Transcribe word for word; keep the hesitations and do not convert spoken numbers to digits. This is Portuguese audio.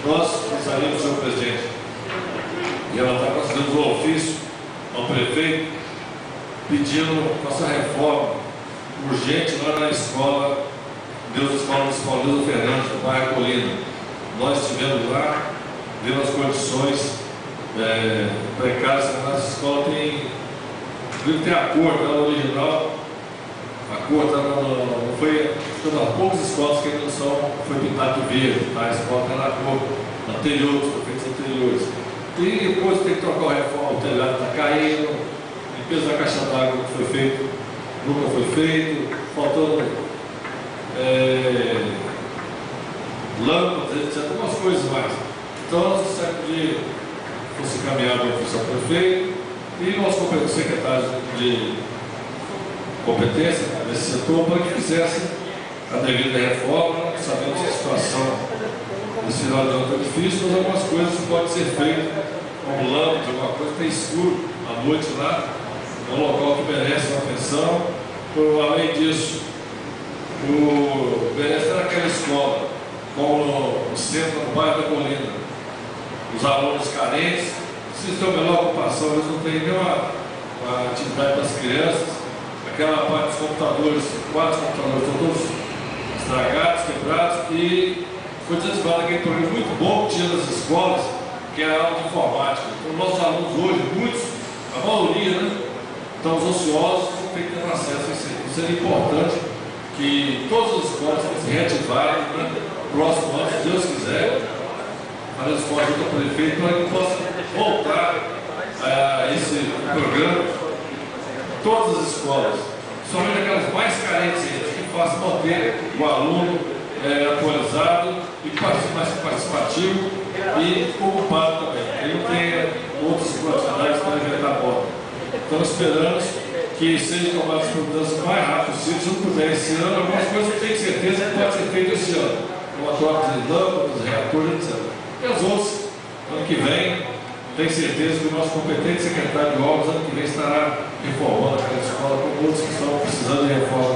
nós gostaríamos, senhor presidente, e ela está fazendo um ofício ao prefeito, pedindo nossa reforma urgente lá na escola, Deus Escola Municipal Deus Fernandes, no bairro Colina. Nós estivemos lá, vendo as condições é, precárias que a nossa escola tem. Tem a cor, tá, no original, a cor tá no, não foi, há poucas escolas que ainda são, foi pintado de verde, tá? A escola está na cor anterior, os prefeitos anteriores. E depois tem que trocar o reforma, o telhado está caindo, limpeza da caixa d'água que foi feito, nunca foi feito, faltando é, lâmpadas, etcétera, algumas coisas mais. Então, nós gostaríamos de fosse encaminhado ao ofício ao prefeito e nosso secretário de competência nesse setor para que fizesse a devida reforma, sabendo que a situação desse final de ano é difícil, mas algumas coisas podem ser feitas, como lâmpada, alguma coisa que tem escuro à noite lá, é um local que merece uma atenção. Além disso, o merece estar naquela escola, como no, no centro, no bairro da Colina, os alunos carentes, precisam ter uma melhor ocupação, eles não têm nenhuma uma atividade para as crianças, aquela parte dos computadores, quatro computadores estão todos estragados, quebrados, e foi desativado aquele programa muito bom que tinha nas escolas, que era a aula de informática. Então, nossos alunos hoje, muitos, a maioria, né, estão ociosos, não têm que ter acesso a isso. Isso é importante que todas as escolas se reativarem, né, próximo ano, se Deus quiser, para as escolas junto ao prefeito, para que possa voltar a esse programa, todas as escolas, somente aquelas mais carentes, que façam manter o aluno é, atualizado e mais participativo e ocupado também. Ele não tenha outras atividades para inventar moda. Estamos esperando que sejam tomadas providências o mais rápido possível. Se não puder esse ano, algumas coisas eu tenho certeza que pode ser feito esse ano. Uma troca de lâmpadas, reatores, etcétera. E as outras, ano que vem, tenho certeza que o nosso competente secretário de obras, ano que vem, estará reformando aquela escola com outros que estão precisando de reforma